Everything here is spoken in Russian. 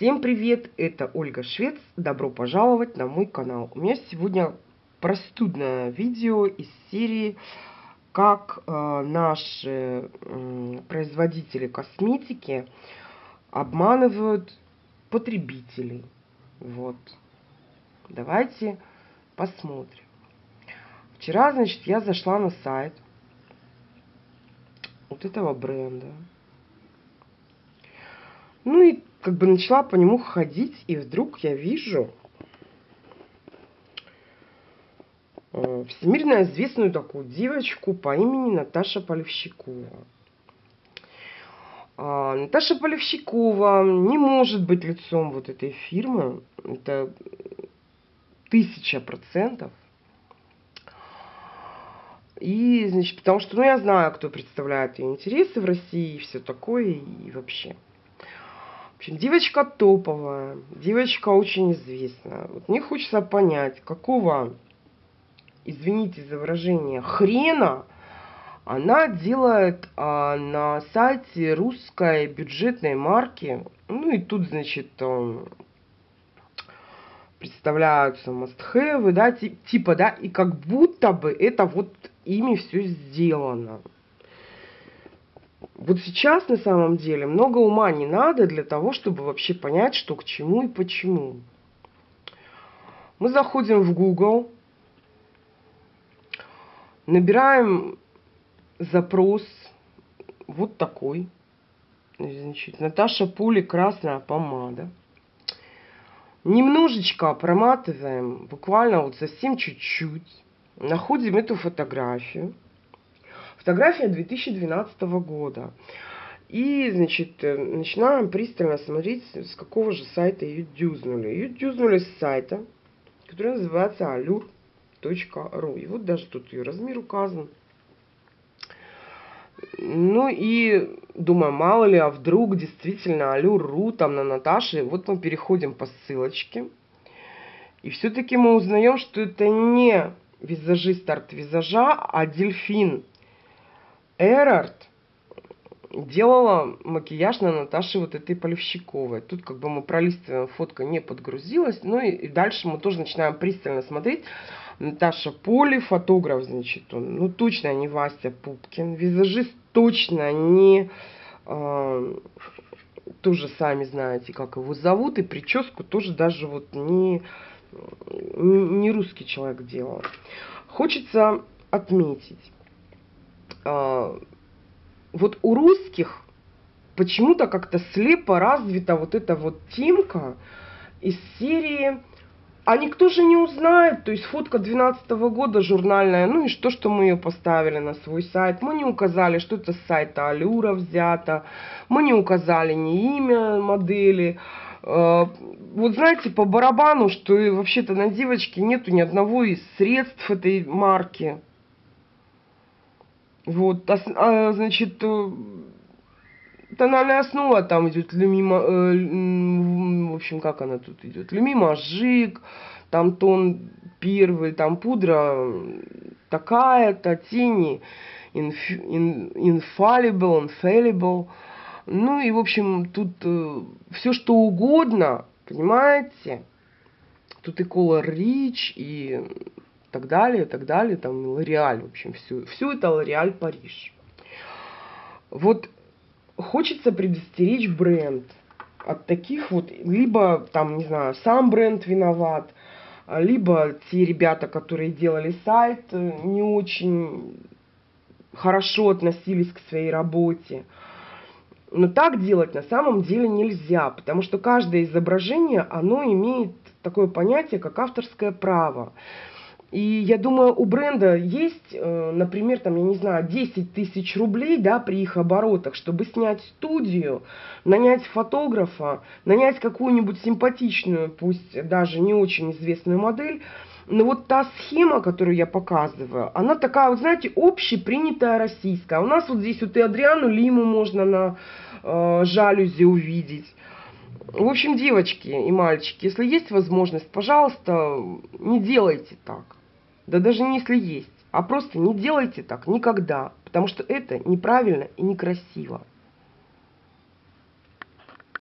Всем привет, это Ольга Швец, добро пожаловать на мой канал. У меня сегодня простудное видео из серии «Как наши производители косметики обманывают потребителей». Вот, давайте посмотрим. Вчера, значит, я зашла на сайт вот этого бренда. Ну и как бы начала по нему ходить, и вдруг я вижу всемирно известную такую девочку по имени Наташа Полевщикова. Наташа Полевщикова не может быть лицом вот этой фирмы. Это 1000%. И, значит, потому что, ну, я знаю, кто представляет ее интересы в России и все такое, и вообще. В общем, девочка топовая, девочка очень известная. Вот мне хочется понять, какого, извините за выражение, хрена она делает на сайте русской бюджетной марки. Ну и тут, значит, представляются must-have, да, типа, да, и как будто бы это вот ими все сделано. Вот сейчас на самом деле много ума не надо для того, чтобы вообще понять, что к чему и почему. Мы заходим в Google, набираем запрос вот такой. Значит, Наташа Поле, красная помада. Немножечко проматываем, буквально вот совсем чуть-чуть. Находим эту фотографию. Фотография 2012 года. И, значит, начинаем пристально смотреть, с какого же сайта ее дюзнули. Ее дюзнули с сайта, который называется allure.ru. И вот даже тут ее размер указан. Ну и думаю, мало ли, а вдруг действительно Allure.ru, там на Наташе. Вот мы переходим по ссылочке. И все-таки мы узнаем, что это не визажист арт-визажа, а Дельфин Эрард делала макияж на Наташе вот этой Полевщиковой. Тут как бы мы пролистываем, фотка не подгрузилась. Ну и дальше мы тоже начинаем пристально смотреть. Наташа Поле, фотограф, значит, он, ну точно не Вася Пупкин. Визажист точно не... тоже сами знаете, как его зовут. И прическу тоже даже вот не русский человек делал. Хочется отметить. Вот у русских почему-то как-то слепо развита вот эта вот темка из серии «А никто же не узнает», то есть фотка 2012 года журнальная, ну и что мы ее поставили на свой сайт. Мы не указали, что это с сайта Allure взято, мы не указали ни имя модели. Вот знаете, по барабану, что вообще-то на девочке нету ни одного из средств этой марки. Вот, значит, тональная основа там идет в общем, как она тут идет? Люми-Мажик, там тон первый, там пудра такая-то, тени Infallible. Ну и, в общем, тут все что угодно, понимаете? Тут и Color Rich, и так далее, там L'Oréal, в общем, все это L'Oréal Париж. Вот хочется предостеречь бренд от таких вот, либо там, не знаю, сам бренд виноват, либо те ребята, которые делали сайт, не очень хорошо относились к своей работе. Но так делать на самом деле нельзя, потому что каждое изображение, оно имеет такое понятие, как авторское право. И я думаю, у бренда есть, например, там, я не знаю, 10 тысяч рублей, да, при их оборотах, чтобы снять студию, нанять фотографа, нанять какую-нибудь симпатичную, пусть даже не очень известную модель. Но вот та схема, которую я показываю, она такая, вот знаете, общепринятая российская. У нас вот здесь вот и Адриану Лиму можно на жалюзи увидеть. В общем, девочки и мальчики, если есть возможность, пожалуйста, не делайте так. Да даже не если есть, а просто не делайте так никогда, потому что это неправильно и некрасиво.